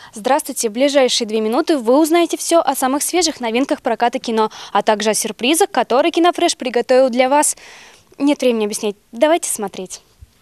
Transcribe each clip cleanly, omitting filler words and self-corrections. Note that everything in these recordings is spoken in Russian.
Здравствуйте! В ближайшие 2 минуты вы узнаете все о самых свежих новинках проката кино, а также о сюрпризах, которые Кинофреш приготовил для вас. Нет времени объяснять. Давайте смотреть.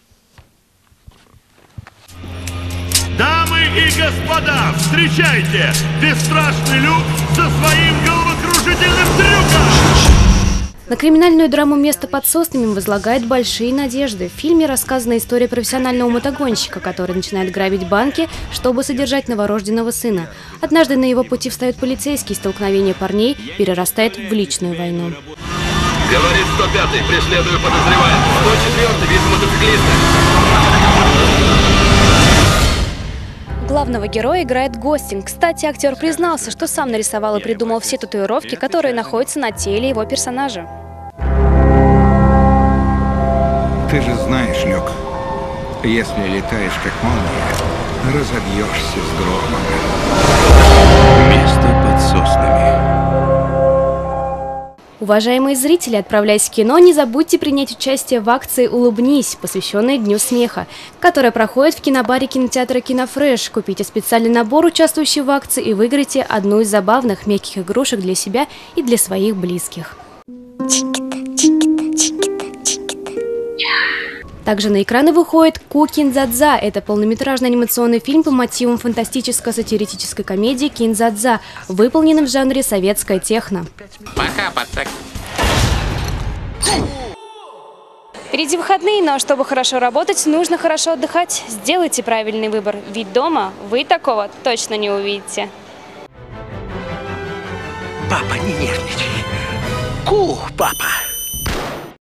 Дамы и господа, встречайте! Бесстрашный Люк со своим головокружительным трюком! На криминальную драму «Место под соснами» возлагает большие надежды. В фильме рассказана история профессионального мотогонщика, который начинает грабить банки, чтобы содержать новорожденного сына. Однажды на его пути встает полицейский, столкновение парней перерастает в личную войну. Говорит 105-й, преследую подозреваемого. 104-й, вид мотоциклиста. Главного героя играет Гостинг. Кстати, актер признался, что сам нарисовал и придумал все татуировки, которые находятся на теле его персонажа. Ты же знаешь, Люк, если летаешь как молния, разобьешься с громом. Место под соснами. Уважаемые зрители, отправляясь в кино, не забудьте принять участие в акции «Улыбнись», посвященной Дню смеха, которая проходит в кинобаре кинотеатра «Кинофреш». Купите специальный набор, участвующий в акции, и выиграйте одну из забавных мягких игрушек для себя и для своих близких. Также на экраны выходит «Ку Кинзадза». Это полнометражный анимационный фильм по мотивам фантастическо-сатирической комедии «Кинзадза», выполненный в жанре советская техно. Пока, пацак. Впереди выходные, но чтобы хорошо работать, нужно хорошо отдыхать. Сделайте правильный выбор, ведь дома вы такого точно не увидите. Папа, не нервничай. Ку, папа.